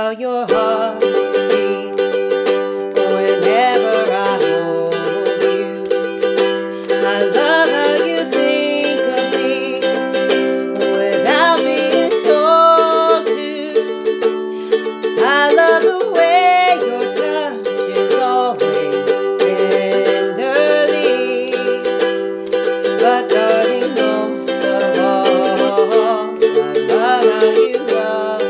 how your heart beats whenever I hold you. I love how you think of me without being told to. I love the way your touch is always tenderly. But darling, most of all, I love how you love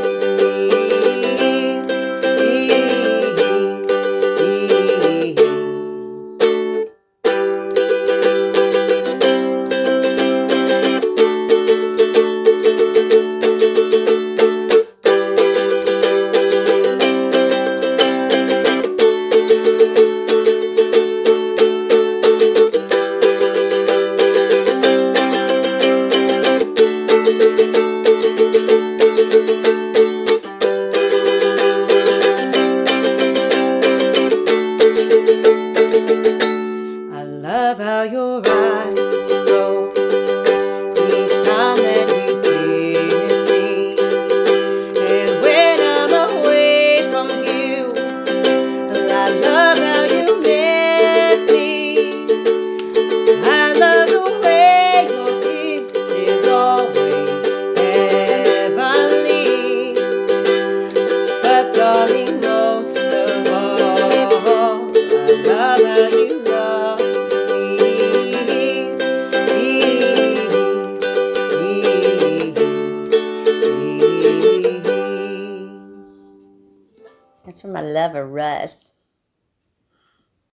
I love how your eyes glow each time that you kiss me. And when I'm away from you, I love how you miss me. I love the way your kiss is always heavenly. But darling, most of all, I love how you love That's from my lover, Russ.